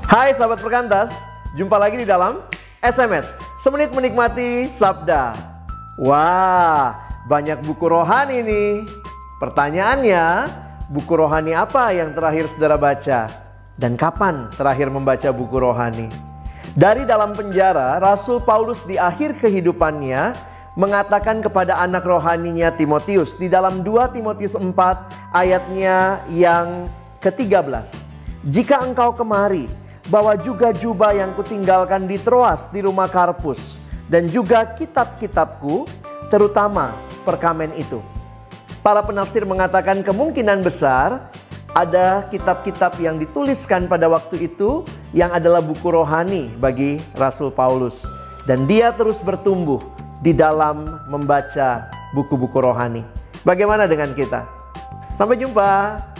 Hai sahabat Perkantas, jumpa lagi di dalam SMS Semenit Menikmati Sabda. Wah, banyak buku rohani nih. Pertanyaannya, buku rohani apa yang terakhir saudara baca? Dan kapan terakhir membaca buku rohani? Dari dalam penjara, Rasul Paulus di akhir kehidupannya mengatakan kepada anak rohaninya Timotius di dalam 2 Timotius 4 ayatnya yang ke-13. Jika engkau kemari, bawa juga jubah yang kutinggalkan di Troas di rumah Karpus, dan juga kitab-kitabku, terutama perkamen itu. Para penafsir mengatakan kemungkinan besar ada kitab-kitab yang dituliskan pada waktu itu yang adalah buku rohani bagi Rasul Paulus. Dan dia terus bertumbuh di dalam membaca buku-buku rohani. Bagaimana dengan kita? Sampai jumpa.